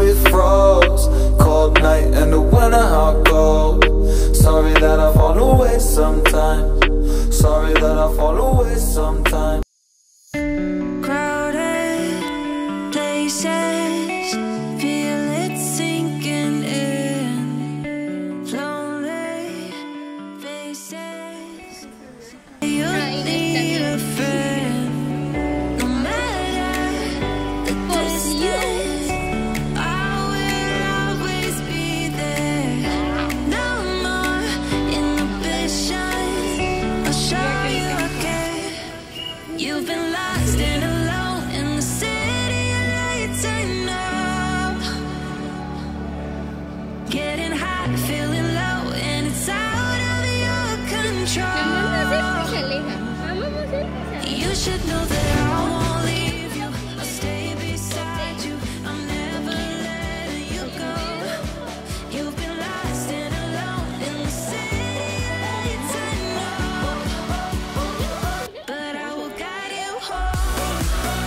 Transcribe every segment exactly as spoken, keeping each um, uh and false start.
we froze. Cold night in the winter, how it goes. Sorry that I fall away sometimes. Sorry that I fall away sometimes. Crowded places, feel it sinking in. Lonely faces, you need a friend. No matter the distance, I will always be there. No more inhibitions, I'll show you again. You've been lost and alone in the city of lights, I know. Getting hot, feeling low, and it's out of your control. You should know that I won't leave you. I'll stay beside you. I'm never letting you go. You've been lost and alone in the city of lights, I know. But I will guide you home.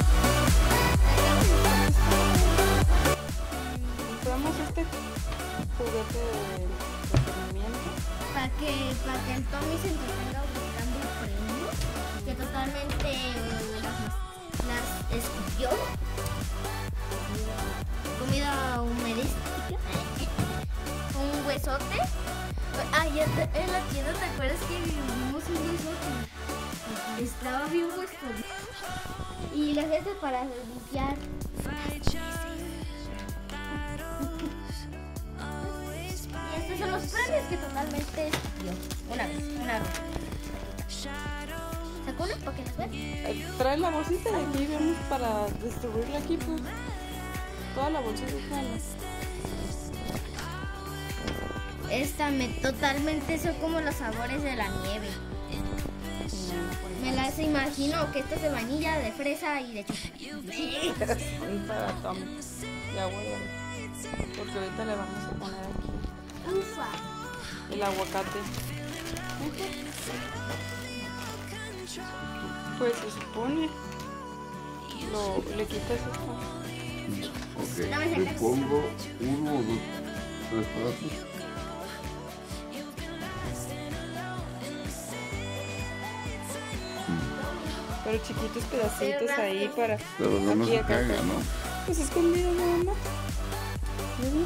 Compramos este juguete de entretenimiento. Para que, para que el Tommy se entretenga buscando el premio, que totalmente eh, las, las escupió. Comida humorística. Un huesote. Ay, en en la tienda, ¿te acuerdas que vimos un huesote? Estaba bien puesto. Y las veces para limpiar. Y estos son los premios que totalmente dio. Una vez, una vez. Sacó uno para que las vean. Eh, Trae la bolsita y aquí vemos para distribuirla aquí, pues. Toda la bolsita está. Esta me totalmente son como los sabores de la nieve. Me las imagino que esta es de vainilla, de fresa y de chocolate. Para Tom. Ya huele. Porque ahorita le vamos a poner aquí Ufa. el aguacate. Pues se supone. Lo, le quitas esto. Ok, le pongo uno o dos, tres pedazos. Pero chiquitos pedacitos ahí para. Pero no me aquí, se acá. caiga, ¿no? Pues escondido nada más. ¿Sí?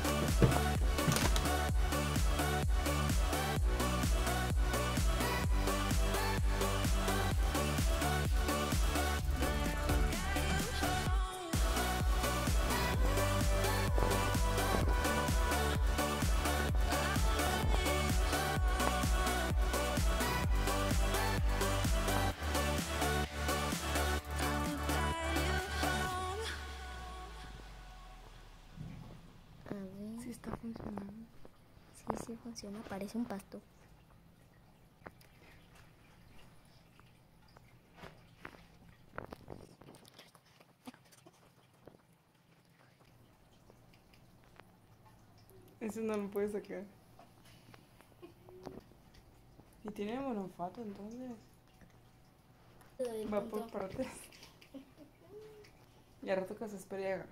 A ver, Sí está funcionando. sí, sí funciona. Parece un pasto. Eso no lo puedes sacar. Y tiene buen olfato, entonces. Va por partes. Y al rato que se espere y haga.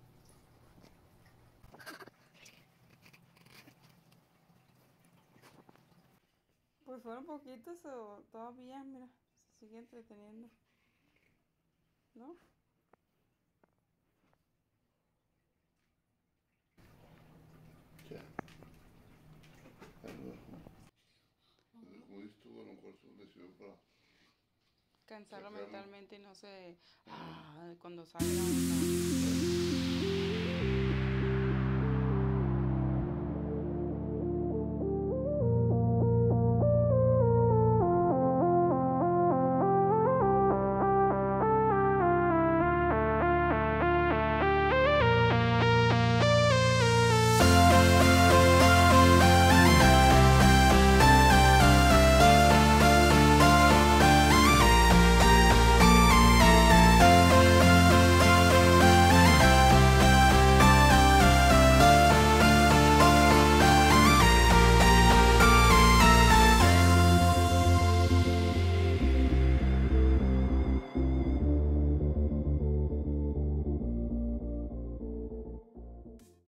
Pues fueron poquitos o todavía, mira, se sigue entreteniendo. ¿No? Ya. Ahí lo dejo. Como dices tú, a lo mejor eso le sirve para... Cansarlo Sacarlo. mentalmente y no sé. Ah, cuando salga.